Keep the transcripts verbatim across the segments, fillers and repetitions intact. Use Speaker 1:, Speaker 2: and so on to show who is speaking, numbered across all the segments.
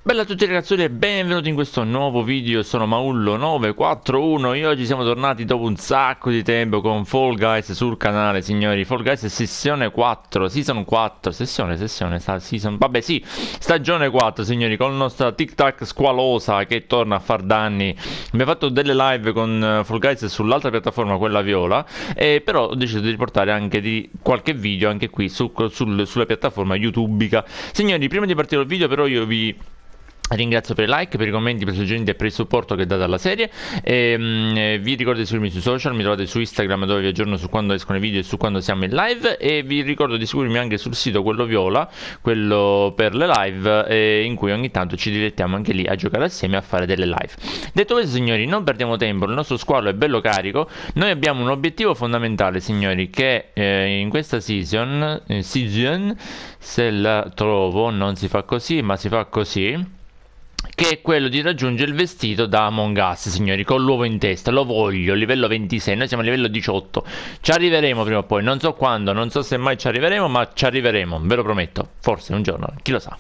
Speaker 1: Bella a tutti ragazzuoli e benvenuti in questo nuovo video. Sono Maullo nove quattro uno e oggi siamo tornati dopo un sacco di tempo con Fall Guys sul canale, signori. Fall Guys è sessione quattro, season quattro, sessione, sessione, season, vabbè sì, stagione quattro, signori, con la nostra Tic Tac squalosa che torna a far danni. Abbiamo fatto delle live con Fall Guys sull'altra piattaforma, quella viola, e però ho deciso di riportare anche di qualche video anche qui su, sul, sulla piattaforma YouTubica. Signori, prima di partire il video però io vi ringrazio per i like, per i commenti, per i suggerimenti e per il supporto che date alla serie. E, um, vi ricordo di seguirmi sui social, mi trovate su Instagram dove vi aggiorno su quando escono i video e su quando siamo in live. E vi ricordo di seguirmi anche sul sito, quello viola, quello per le live, eh, in cui ogni tanto ci divertiamo anche lì a giocare assieme, a fare delle live. Detto questo, signori, non perdiamo tempo, il nostro squalo è bello carico. Noi abbiamo un obiettivo fondamentale, signori, che eh, in questa season, eh, season, se la trovo, non si fa così ma si fa così, che è quello di raggiungere il vestito da Among Us, signori, con l'uovo in testa. Lo voglio, livello ventisei, noi siamo a livello diciotto. Ci arriveremo prima o poi, non so quando, non so se mai ci arriveremo, ma ci arriveremo, ve lo prometto. Forse un giorno, chi lo sa.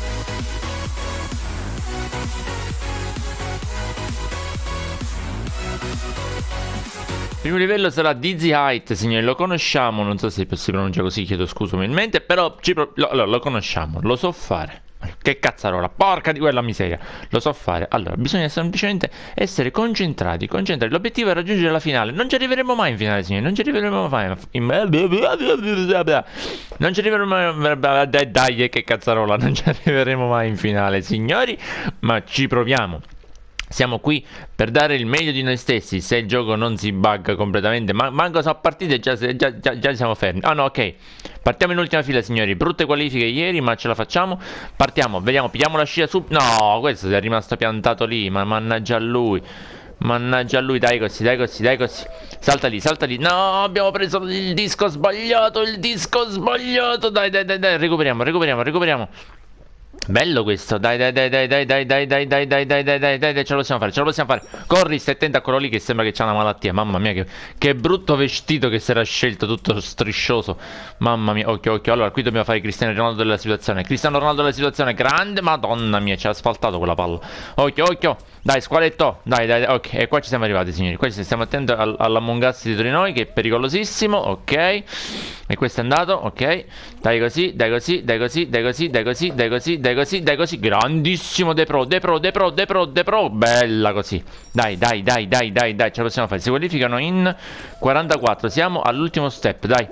Speaker 1: Il primo livello sarà Dizzy Height, signori, lo conosciamo, non so se si pronuncia così, chiedo scusa umilmente, però ci pro lo, lo, lo conosciamo, lo so fare. Che cazzarola, porca di quella miseria, lo so fare. Allora, bisogna semplicemente essere concentrati, concentrati. L'obiettivo è raggiungere la finale. Non ci arriveremo mai in finale, signori, non ci arriveremo mai. Non ci arriveremo mai. Dai, dai, che cazzarola, non ci arriveremo mai in finale, signori, ma ci proviamo. Siamo qui per dare il meglio di noi stessi. Se il gioco non si bugga completamente, ma manco so a partite, già, già, già, già siamo fermi. Ah no, ok. Partiamo in ultima fila, signori. Brutte qualifiche ieri, ma ce la facciamo. Partiamo, vediamo, pigliamo la scia su. No, questo è rimasto piantato lì. Ma mannaggia a lui. Mannaggia a lui, dai così, dai così, dai così. Salta lì, salta lì. No, abbiamo preso il disco sbagliato, il disco sbagliato. Dai, dai, dai, dai, recuperiamo, recuperiamo, recuperiamo. Bello questo, dai dai dai dai dai dai dai dai dai dai dai dai dai dai dai ce lo possiamo fare, ce lo possiamo fare. Corri, stai attento a quello lì che sembra che c'ha una malattia. Mamma mia, che, che brutto vestito che si era scelto, tutto striscioso. Mamma mia, occhio, occhio. Allora, qui dobbiamo fare Cristiano Ronaldo della situazione. Cristiano Ronaldo della situazione, grande, madonna mia, ci ha asfaltato quella palla. Occhio, occhio. Dai, squaletto, dai, dai, dai, ok, e qua ci siamo arrivati, signori. Qua ci stiamo attenti all all'Among Us dietro di noi, che è pericolosissimo, ok. E questo è andato, ok. Dai così, dai così, dai così, dai così, dai così, dai così, dai così, dai così. Grandissimo De Pro, De Pro, De Pro, De Pro, De Pro. Bella così. Dai, dai, dai, dai, dai, dai, ce la possiamo fare. Si qualificano in quarantaquattro, siamo all'ultimo step, dai.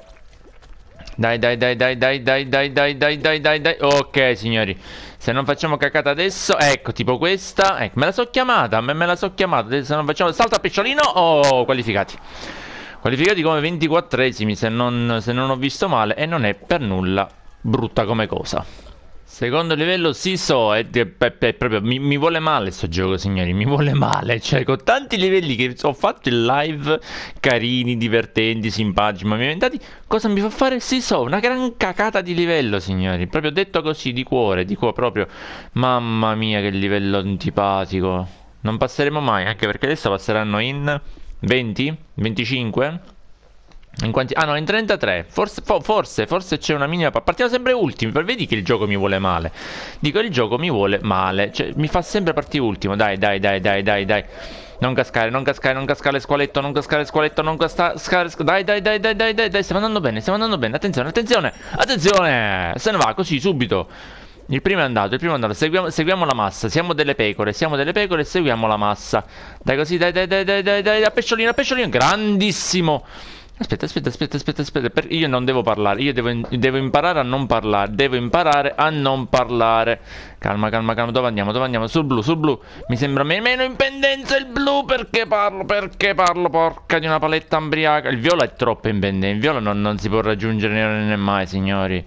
Speaker 1: Dai, dai, dai, dai, dai, dai, dai, dai, dai, dai, dai, dai. Ok, signori. Se non facciamo cacata adesso, ecco, tipo questa. Ecco, me la so chiamata, me, me la so chiamata. Se non facciamo salto a pesciolino, oh, qualificati. Qualificati come ventiquattresimi, se non, se non ho visto male, e non è per nulla brutta come cosa. Secondo livello si so, è, è, è, è proprio, mi, mi vuole male sto gioco, signori, mi vuole male. Cioè, con tanti livelli che ho fatto in live, carini, divertenti, simpatici, ma mi inventati, cosa mi fa fare? Si so, una gran cacata di livello, signori. Proprio detto così, di cuore, di cuore proprio. Mamma mia, che livello antipatico. Non passeremo mai, anche perché adesso passeranno in venti? venticinque? In quanti... Ah no, in trentatré. Forse, forse, forse c'è una minima... Partiamo sempre ultimi, per vedi che il gioco mi vuole male. Dico, il gioco mi vuole male. Cioè, mi fa sempre partire ultimo. Dai, dai, dai, dai, dai, dai. Non cascare, non cascare, non cascare squaletto, non cascare squaletto, non cascare... Dai, dai, dai, dai, dai, dai, dai. Stiamo andando bene, stiamo andando bene. Attenzione, attenzione, attenzione. Se ne va, così, subito. Il primo è andato, il primo è andato, seguiamo, seguiamo la massa, siamo delle pecore, siamo delle pecore e seguiamo la massa. Dai così, dai, dai, dai, dai, dai, dai, a pesciolino, a pesciolino, grandissimo. Aspetta, aspetta, aspetta, aspetta, aspetta, per... io non devo parlare, io devo, devo imparare a non parlare, devo imparare a non parlare. Calma, calma, calma, dove andiamo, dove andiamo? Sul blu, sul blu. Mi sembra meno in pendenza il blu, perché parlo, perché parlo, porca di una paletta ambriaca. Il viola è troppo in pendenza, il viola non, non si può raggiungere né mai, signori.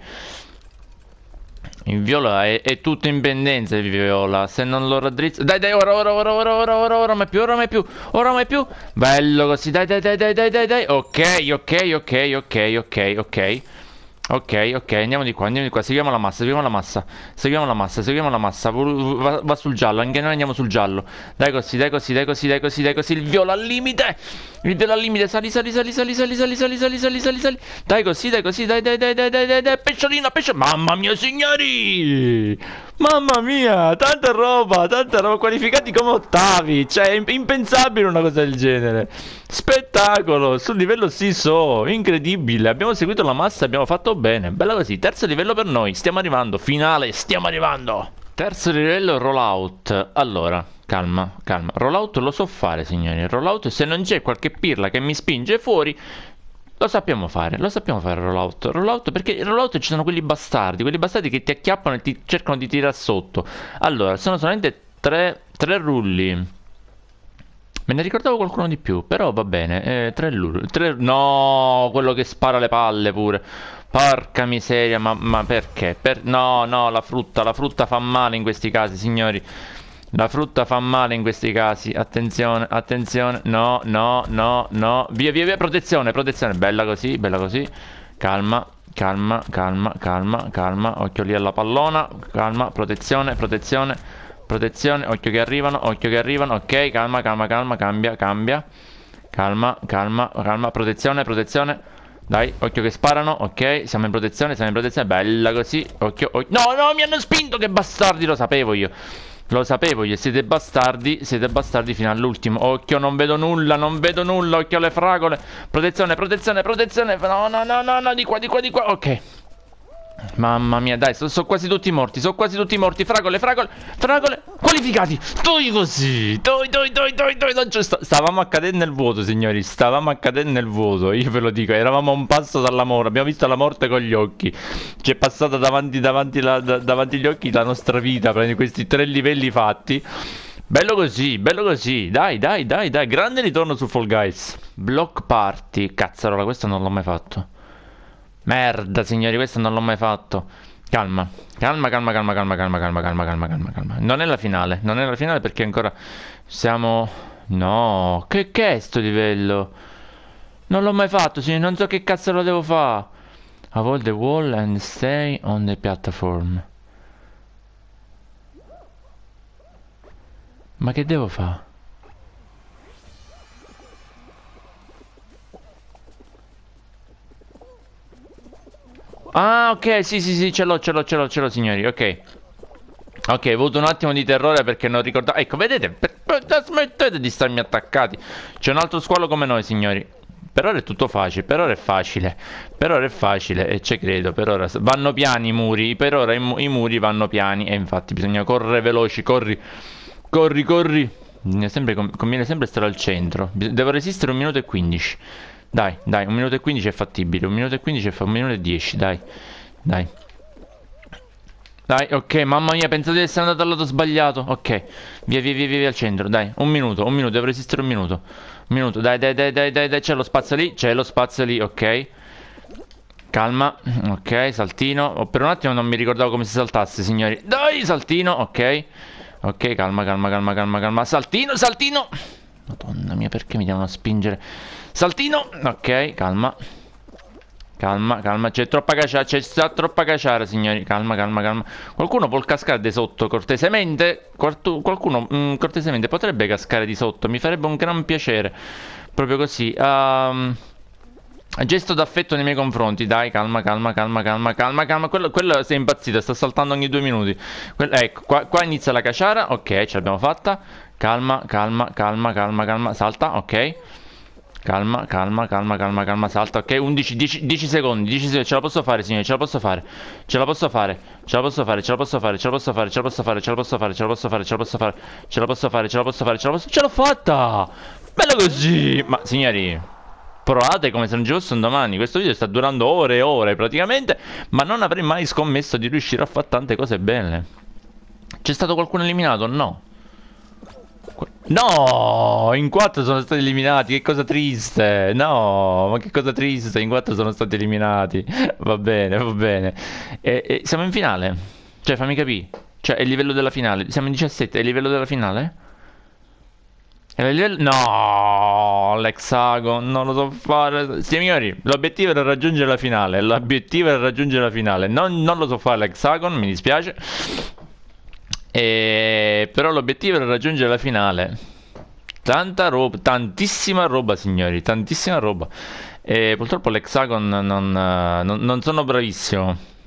Speaker 1: Il viola è, è tutto in pendenza, il viola. Se non lo raddrizzo... Dai, dai, ora, ora, ora, ora, ora, ora, ora, mai più, ora, mai più, ora, mai più. Bello così, dai, dai, dai, dai, dai, dai, dai. Ok, ok, ok, ok, ok, ok. Ok, ok, andiamo di qua, andiamo di qua, seguiamo la massa, seguiamo la massa, seguiamo la massa, seguiamo la massa, va, va sul giallo, anche noi andiamo sul giallo. Dai così, dai così, dai così, dai così, dai così, il viola al limite, il viola al limite, sali, sali, sali, sali, sali, sali, sali, sali, sali, sali, sali. Dai così, dai così, dai, dai, dai, dai, dai, dai, dai, pesciolino, pesciolino, mamma mia signori! Mamma mia, tanta roba, tanta roba, qualificati come ottavi, cioè è impensabile una cosa del genere. Spettacolo, sul livello sì so, incredibile, abbiamo seguito la massa, abbiamo fatto bene, bella così, terzo livello per noi, stiamo arrivando, finale, stiamo arrivando. Terzo livello rollout, allora, calma, calma, rollout lo so fare signori, rollout se non c'è qualche pirla che mi spinge fuori... Lo sappiamo fare, lo sappiamo fare il rollout. Rollout perché il rollout ci sono quelli bastardi, quelli bastardi che ti acchiappano e ti cercano di tirare sotto. Allora, sono solamente tre, tre rulli. Me ne ricordavo qualcuno di più, però va bene. Eh, tre rulli. Tre... No, quello che spara le palle pure. Porca miseria, ma, ma perché? Per... No, no, la frutta, la frutta fa male in questi casi, signori. La frutta fa male in questi casi. Attenzione, attenzione. No, no, no, no. Via, via, via. Protezione, protezione. Bella così, bella così. Calma, calma, calma, calma, calma. Occhio lì alla pallona. Calma, protezione, protezione, protezione. Occhio che arrivano, occhio che arrivano. Ok, calma, calma, calma. Cambia, cambia. Calma, calma, calma. Protezione, protezione. Dai, occhio che sparano. Ok, siamo in protezione, siamo in protezione. Bella così. Occhio, occhio. No, no, mi hanno spinto. Che bastardi, lo sapevo io. Lo sapevo io, siete bastardi, siete bastardi fino all'ultimo. Occhio, non vedo nulla, non vedo nulla, occhio alle fragole. Protezione, protezione, protezione. No, no, no, no, no, di qua, di qua, di qua. Ok. Mamma mia, dai, sono so quasi tutti morti, sono quasi tutti morti. Fragole, fragole, fragole, qualificati. Toi così, toi, toi, toi, toi, toi. Non c'è sta... Stavamo a cadere nel vuoto, signori, stavamo a cadere nel vuoto. Io ve lo dico, eravamo a un passo dalla morte. Abbiamo visto la morte con gli occhi. Ci è passata davanti, davanti, la, da, davanti agli occhi la nostra vita, per questi tre livelli fatti. Bello così, bello così. Dai, dai, dai, dai. Grande ritorno su Fall Guys. Block Party. Cazzarola, questo non l'ho mai fatto. Merda, signori, questo non l'ho mai fatto. Calma, calma, calma, calma, calma, calma, calma, calma, calma, calma, calma. Non è la finale, non è la finale perché ancora siamo... No, che che è sto livello? Non l'ho mai fatto, signori, non so che cazzo lo devo fare. Avoid the wall and stay on the platform. Ma che devo fare? Ah, ok, sì, sì, sì, ce l'ho, ce l'ho, ce l'ho, ce l'ho, signori, ok. Ok, ho avuto un attimo di terrore perché non ricordavo... Ecco, vedete, per... per... smettete di starmi attaccati. C'è un altro squalo come noi, signori. Per ora è tutto facile, per ora è facile. Per ora è facile, e ci credo, per ora... Vanno piani i muri, per ora i, mu i muri vanno piani. E infatti bisogna correre veloci, corri. Corri, corri. Sempre, conviene sempre stare al centro. Devo resistere un minuto e quindici. Dai, dai, un minuto e quindici è fattibile. Un minuto e quindici è fa... un minuto e dieci, dai. Dai. Dai, ok, mamma mia, pensate di essere andato al lato sbagliato. Ok, via, via, via, via al centro, dai. Un minuto, un minuto, devo resistere un minuto. Un minuto, dai, dai, dai, dai, dai, dai. C'è lo spazio lì, c'è lo spazio lì, ok. Calma, ok, saltino. Oh, per un attimo non mi ricordavo come si saltasse, signori. Dai, saltino, ok. Ok, calma, calma, calma, calma, calma. Saltino, saltino. Madonna mia, perché mi devono spingere? Saltino, ok, calma. Calma, calma, c'è troppa caciara, c'è troppa caciara, signori. Calma, calma, calma. Qualcuno può cascare di sotto, cortesemente? Qualtu qualcuno, mm, cortesemente, potrebbe cascare di sotto. Mi farebbe un gran piacere. Proprio così. Um, gesto d'affetto nei miei confronti. Dai, calma, calma, calma, calma, calma, calma. Quello, quello si è impazzito, sta saltando ogni due minuti. Quello, ecco, qua, qua inizia la caciara. Ok, ce l'abbiamo fatta. Calma, calma, calma, calma, calma. Salta, ok. Calma, calma, calma, calma, calma, salta, ok, undici, dieci, dieci secondi, dieci secondi, ce la posso fare, signori, ce la posso fare, ce la posso fare, ce la posso fare, ce la posso fare, ce la posso fare, ce la posso fare, ce la posso fare, ce la posso fare, ce la posso fare, ce la posso fare, ce la posso fare, ce la posso, ce l'ho fatta! Bella così! Ma, signori, provate come se non ci fosse un domani, questo video sta durando ore e ore praticamente, ma non avrei mai scommesso di riuscire a fare tante cose belle. C'è stato qualcuno eliminato? No. No, in quattro sono stati eliminati, che cosa triste. No, ma che cosa triste, in quattro sono stati eliminati. Va bene, va bene. E, e siamo in finale. Cioè, fammi capire. Cioè, è il livello della finale. Siamo in diciassette, è il livello della finale? È il livello... No, l'hexagon, non lo so fare. Signori, l'obiettivo era raggiungere la finale. L'obiettivo era raggiungere la finale. Non, non lo so fare l'hexagon, mi dispiace. E... però l'obiettivo era raggiungere la finale. Tanta roba, tantissima roba, signori, tantissima roba. E purtroppo l'hexagon non, non, non sono bravissimo.